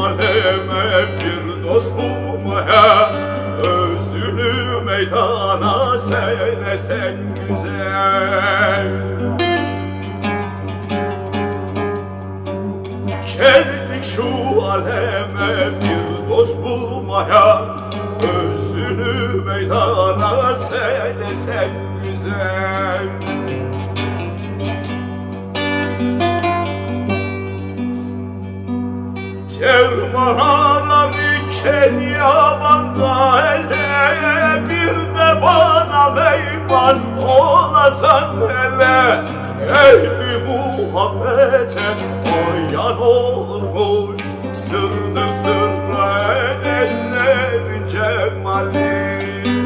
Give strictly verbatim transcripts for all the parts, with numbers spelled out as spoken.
aleme bir dost bulmaya, özünü meydana seylesen güzel. Geldik şu aleme bir dost bulmaya, özünü meydana seylesen güzel. Cerman arar iken yabanda elde, bir de bana meyman olasan hele. Ehli muhabbete oyan olmuş, sırdır sırra erenlerin cemali.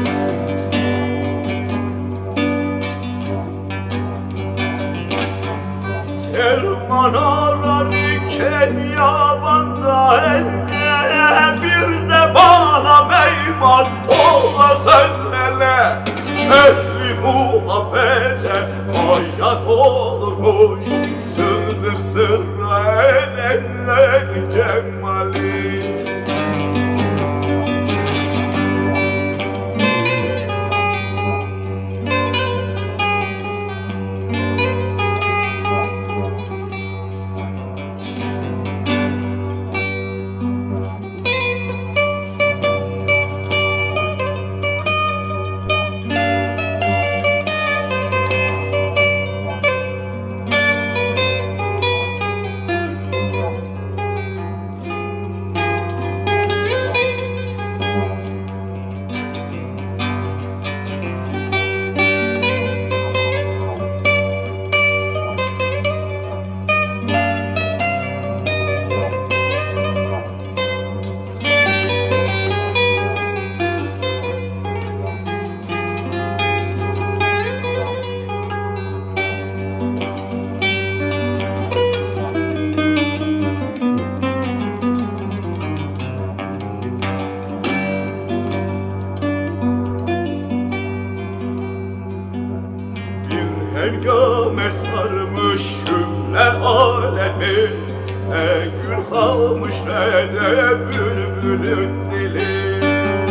Cerman arar iken yabanda elde, bir de bana meyman olasan hele. Ehli muhabbete ayan olmuş, sırdır sırra erenlerin cemali. Hengame sarmış cümle alemi, ne gül kalmış ne de bülbülün dili.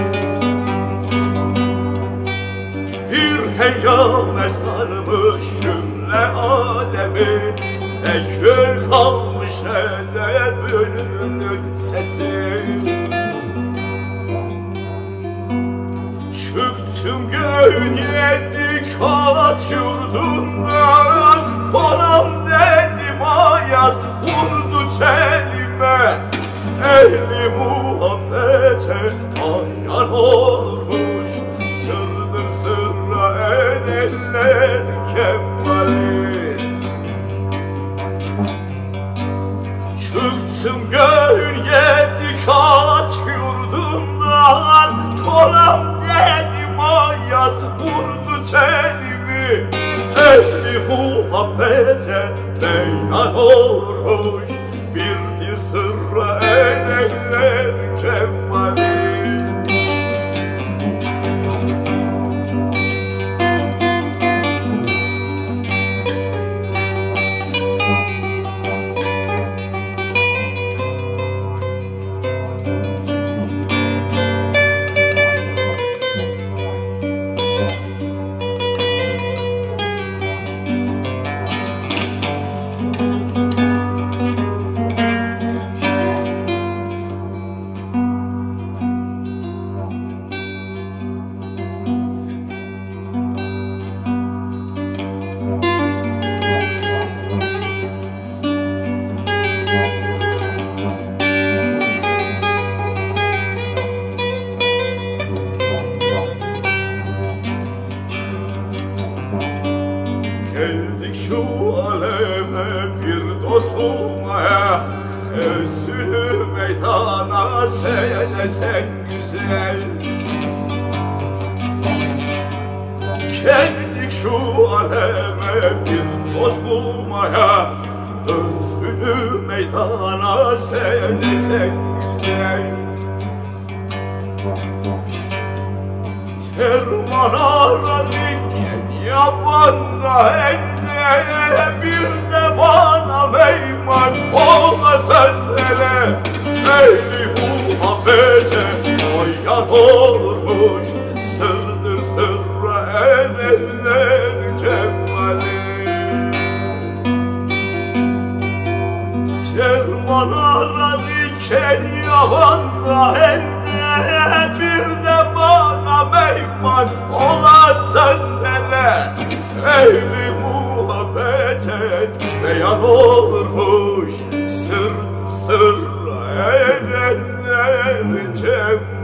Bir hengame sarmış cümle alemi, ne gül kalmış ne de bülbülün sesi. Çıktım göğün yedi kat yurdundan, konam dedim ayaz vurdu telime. Ehli muhabbete ayan olmuş, sırdır sırra erenler kemali. Çıktım göğün yedi kat yurdundan, konam dedim ayaz vurdu telimi. Ehli muhabbete beyan olmuş, birdir sırra erenler cemali. Geldik şu aleme bir dost bulmaya, özünü meydana seylesen güzel. Geldik şu aleme bir dost bulmaya, özünü meydana seylesen güzel. Cerman arar iken yabanda elde, bir de bana meyman olasan hele. Ehli muhabbete ayan olurmuş, sırdır sırra erenler cemali. Derman arar iken yabanda elde, bir de bana meyman olasın hele. Ehli muhabbete beyan olurmuş, sır sır erenler cem.